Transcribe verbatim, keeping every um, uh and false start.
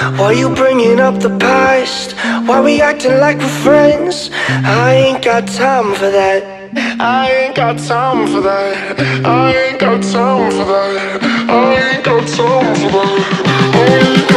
Why you bringing up the past? Why we acting like we're friends? I ain't got time for that. I ain't got time for that. I ain't got time for that. I ain't got time for that. I ain't got